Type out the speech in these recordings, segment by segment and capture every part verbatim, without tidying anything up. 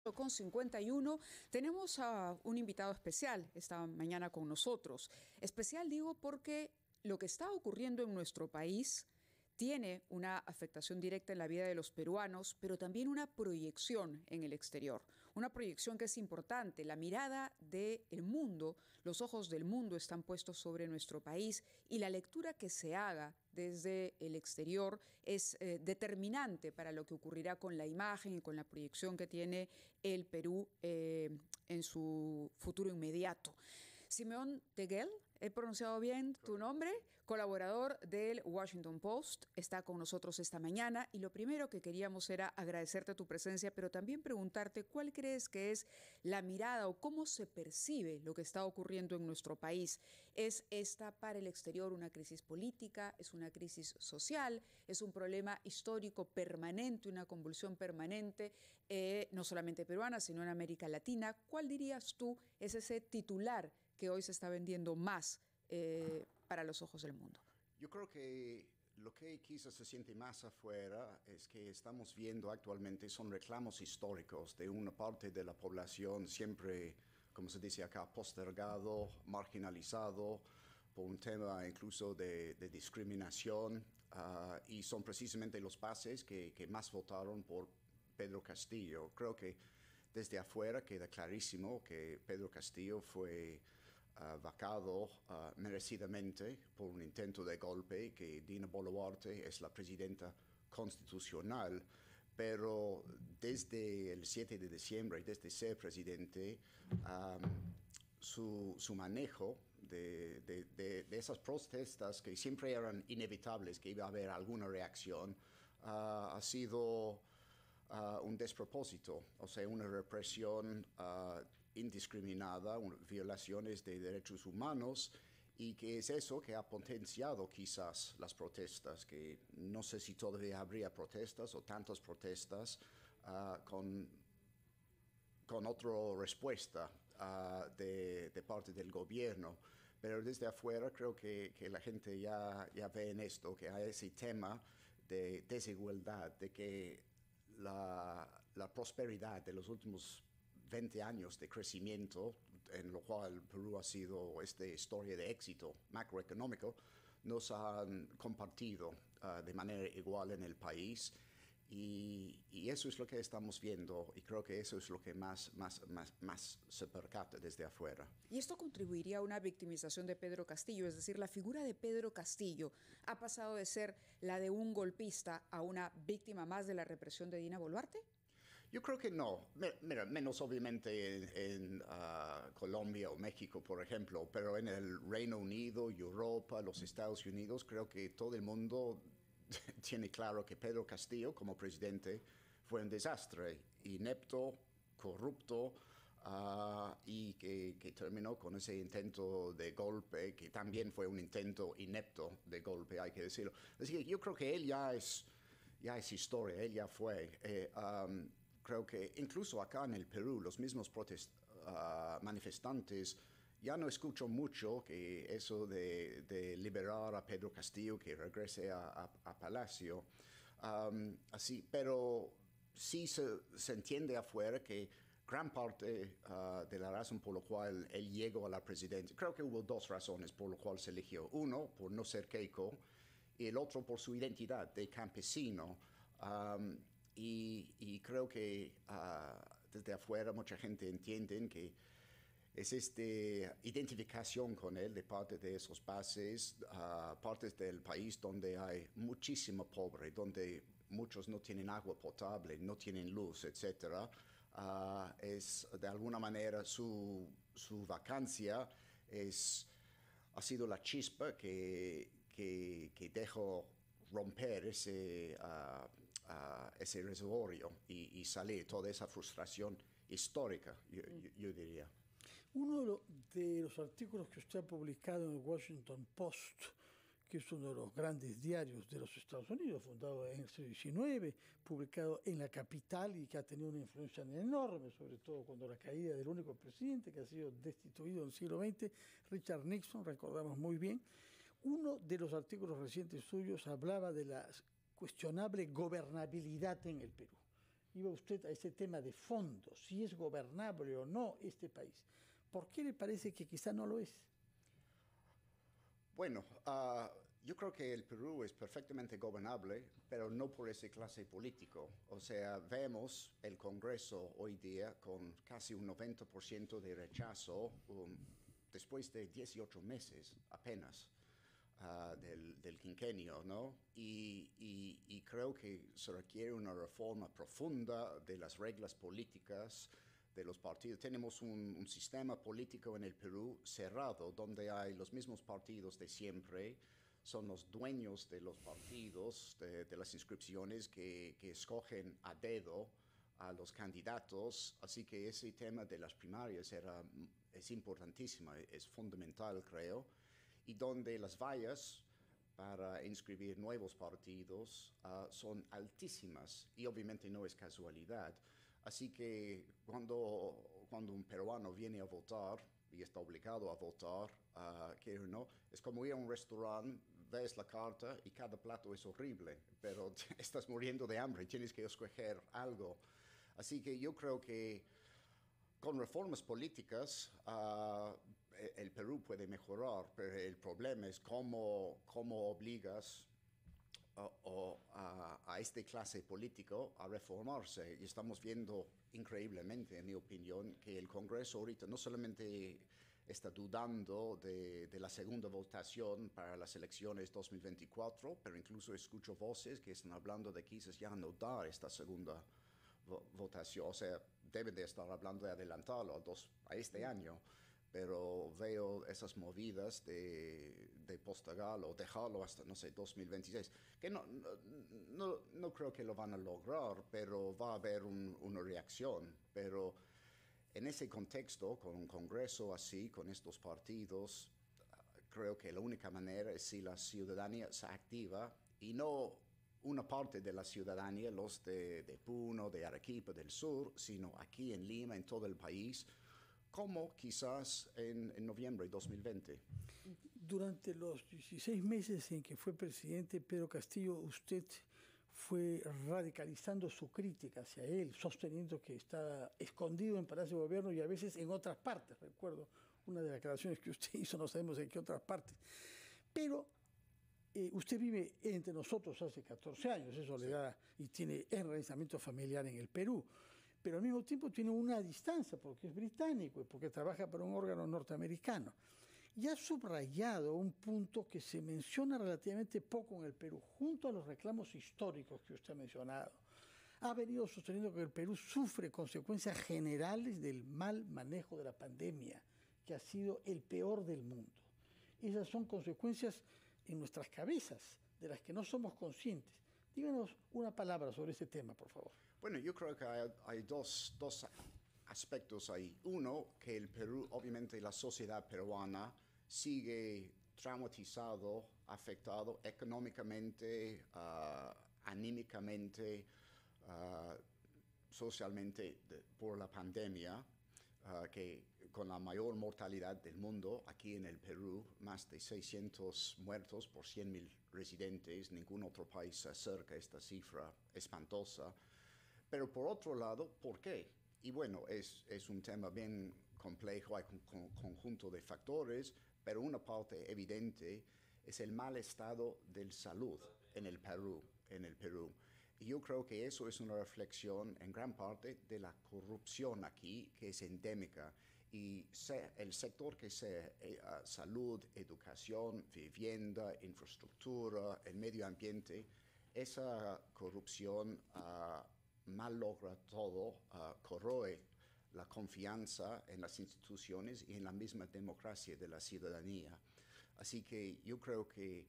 Con cincuenta y uno tenemos a un invitado especial esta mañana con nosotros. Especial digo porque lo que está ocurriendo en nuestro país tiene una afectación directa en la vida de los peruanos, pero también una proyección en el exterior. Una proyección que es importante. La mirada del mundo, los ojos del mundo están puestos sobre nuestro país y la lectura que se haga desde el exterior es eh, determinante para lo que ocurrirá con la imagen y con la proyección que tiene el Perú eh, en su futuro inmediato. Simeón Teguel, he pronunciado bien tu nombre, colaborador del Washington Post, está con nosotros esta mañana y lo primero que queríamos era agradecerte tu presencia, pero también preguntarte cuál crees que es la mirada o cómo se percibe lo que está ocurriendo en nuestro país. ¿Es esta para el exterior una crisis política? ¿Es una crisis social? ¿Es un problema histórico permanente, una convulsión permanente, eh, no solamente peruana, sino en América Latina? ¿Cuál dirías tú es ese titular que hoy se está vendiendo más eh, para los ojos del mundo? Yo creo que lo que quizás se siente más afuera es que estamos viendo actualmente son reclamos históricos de una parte de la población siempre, como se dice acá, postergado, marginalizado por un tema incluso de, de discriminación uh, y son precisamente los bases que, que más votaron por Pedro Castillo. Creo que desde afuera queda clarísimo que Pedro Castillo fue Uh, vacado uh, merecidamente por un intento de golpe, que Dina Boluarte es la presidenta constitucional, pero desde el siete de diciembre, desde ser presidente, um, su, su manejo de, de, de, de esas protestas que siempre eran inevitables, que iba a haber alguna reacción, uh, ha sido Uh, un despropósito, o sea, una represión uh, indiscriminada, un, violaciones de derechos humanos, y que es eso que ha potenciado quizás las protestas, que no sé si todavía habría protestas o tantas protestas uh, con, con otra respuesta uh, de, de parte del gobierno. Pero desde afuera creo que, que la gente ya, ya ve en esto, que hay ese tema de desigualdad, de que La, la prosperidad de los últimos veinte años de crecimiento, en lo cual Perú ha sido esta historia de éxito macroeconómico, nos han compartido uh, de manera igual en el país. Y, y eso es lo que estamos viendo y creo que eso es lo que más, más, más, más se percata desde afuera. ¿Y esto contribuiría a una victimización de Pedro Castillo? Es decir, la figura de Pedro Castillo ha pasado de ser la de un golpista a una víctima más de la represión de Dina Boluarte. Yo creo que no. Mira, menos obviamente en, en uh, Colombia o México, por ejemplo, pero en el Reino Unido, Europa, los Estados Unidos, creo que todo el mundo tiene claro que Pedro Castillo como presidente fue un desastre, inepto, corrupto, uh, y que, que terminó con ese intento de golpe, que también fue un intento inepto de golpe, hay que decirlo. Así que yo creo que él ya es, ya es historia, él ya fue. Eh, um, creo que incluso acá en el Perú, los mismos protest, uh, manifestantes ya no escucho mucho que eso de, de liberar a Pedro Castillo, que regrese a, a, a Palacio. Um, así, pero sí se, se entiende afuera que gran parte uh, de la razón por la cual él llegó a la presidencia, creo que hubo dos razones por las cuales se eligió. Uno, por no ser Keiko, y el otro por su identidad de campesino. Um, y, y creo que uh, desde afuera mucha gente entiende que es esta identificación con él de parte de esos bases, uh, partes del país donde hay muchísimo pobre, donde muchos no tienen agua potable, no tienen luz, etcétera. Uh, es de alguna manera su, su vacancia es, ha sido la chispa que, que, que dejó romper ese, uh, uh, ese reservorio y, y salir toda esa frustración histórica, yo, yo, yo diría. Uno de, lo, de los artículos que usted ha publicado en el Washington Post, que es uno de los grandes diarios de los Estados Unidos, fundado en el siglo diecinueve, publicado en la capital y que ha tenido una influencia enorme, sobre todo cuando la caída del único presidente que ha sido destituido en el siglo veinte, Richard Nixon, recordamos muy bien. Uno de los artículos recientes suyos hablaba de la cuestionable gobernabilidad en el Perú. iba usted a ese tema de fondo, si es gobernable o no este país. ¿Por qué le parece que quizá no lo es? Bueno, uh, yo creo que el Perú es perfectamente gobernable, pero no por esa clase político. O sea, vemos el Congreso hoy día con casi un noventa por ciento de rechazo um, después de dieciocho meses apenas uh, del, del quinquenio, ¿no? Y, y, y creo que se requiere una reforma profunda de las reglas políticas de los partidos. Tenemos un, un sistema político en el Perú cerrado, donde hay los mismos partidos de siempre, son los dueños de los partidos, de, de las inscripciones que, que escogen a dedo a los candidatos, así que ese tema de las primarias era, es importantísimo, es fundamental, creo, y donde las vallas para inscribir nuevos partidos uh, son altísimas, y obviamente no es casualidad. Así que cuando, cuando un peruano viene a votar y está obligado a votar, uh, quiere o no, es como ir a un restaurante, ves la carta y cada plato es horrible, pero estás muriendo de hambre y tienes que escoger algo. Así que yo creo que con reformas políticas uh, el Perú puede mejorar, pero el problema es cómo, cómo obligas Uh, o a, a esta clase político a reformarse. Y estamos viendo increíblemente, en mi opinión, que el Congreso ahorita no solamente está dudando de, de la segunda votación para las elecciones dos mil veinticuatro, pero incluso escucho voces que están hablando de quizás ya no dar esta segunda vo votación. O sea, deben de estar hablando de adelantarlo a, dos, a este año. Pero veo esas movidas de, de postergarlo o dejarlo hasta, no sé, dos mil veintiséis, que no, no, no creo que lo van a lograr, pero va a haber un, una reacción. Pero en ese contexto, con un Congreso así, con estos partidos, creo que la única manera es si la ciudadanía se activa y no una parte de la ciudadanía, los de, de Puno, de Arequipa, del sur, sino aquí en Lima, en todo el país, como quizás en, en noviembre de dos mil veinte. Durante los dieciséis meses en que fue presidente Pedro Castillo, usted fue radicalizando su crítica hacia él, sosteniendo que está escondido en Palacio de Gobierno y a veces en otras partes. Recuerdo una de las declaraciones que usted hizo, no sabemos en qué otras partes. Pero eh, usted vive entre nosotros hace catorce años, eso sí le da, y tiene enraizamiento familiar en el Perú. Pero al mismo tiempo tiene una distancia porque es británico y porque trabaja para un órgano norteamericano. Y ha subrayado un punto que se menciona relativamente poco en el Perú, junto a los reclamos históricos que usted ha mencionado. Ha venido sosteniendo que el Perú sufre consecuencias generales del mal manejo de la pandemia, que ha sido el peor del mundo. Esas son consecuencias en nuestras cabezas, de las que no somos conscientes. Díganos una palabra sobre este tema, por favor. Bueno, yo creo que hay, hay dos, dos aspectos ahí. Uno, que el Perú, obviamente la sociedad peruana sigue traumatizado, afectado económicamente, uh, anímicamente, uh, socialmente de, por la pandemia, uh, que con la mayor mortalidad del mundo, aquí en el Perú, más de seiscientos muertos por cien mil residentes, ningún otro país se acerca a esta cifra espantosa. Pero por otro lado, ¿por qué? Y bueno, es, es un tema bien complejo, hay un con, conjunto de factores, pero una parte evidente es el mal estado de salud en el Perú, en el Perú. Y yo creo que eso es una reflexión en gran parte de la corrupción aquí, que es endémica. Y se, el sector que sea eh, uh, salud, educación, vivienda, infraestructura, el medio ambiente, esa corrupción uh, mal logra todo, uh, corroe la confianza en las instituciones y en la misma democracia de la ciudadanía. Así que yo creo que,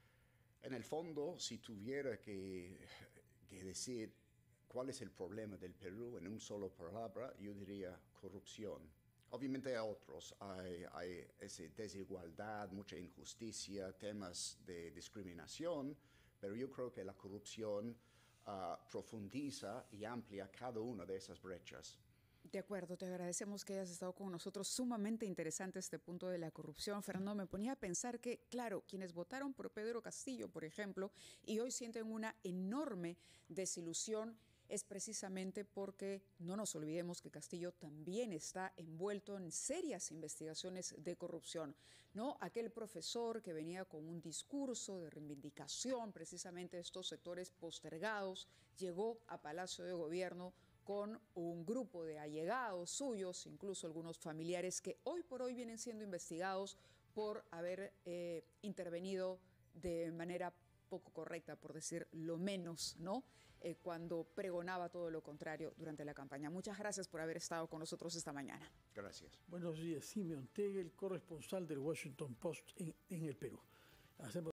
en el fondo, si tuviera que, que decir cuál es el problema del Perú en una sola palabra, yo diría corrupción. Obviamente hay otros, hay, hay esa desigualdad, mucha injusticia, temas de discriminación, pero yo creo que la corrupción Uh, profundiza y amplia cada una de esas brechas. De acuerdo, te agradecemos que hayas estado con nosotros. Sumamente interesante este punto de la corrupción. Fernando, me ponía a pensar que, claro, quienes votaron por Pedro Castillo, por ejemplo, y hoy sienten una enorme desilusión es precisamente porque no nos olvidemos que Castillo también está envuelto en serias investigaciones de corrupción, ¿no? Aquel profesor que venía con un discurso de reivindicación precisamente de estos sectores postergados, llegó a Palacio de Gobierno con un grupo de allegados suyos, incluso algunos familiares que hoy por hoy vienen siendo investigados por haber eh, intervenido de manera poco correcta, por decir lo menos, ¿no? Eh, cuando pregonaba todo lo contrario durante la campaña. Muchas gracias por haber estado con nosotros esta mañana. Gracias. Buenos días, Simeón Tegel, corresponsal del Washington Post en, en el Perú. Hacemos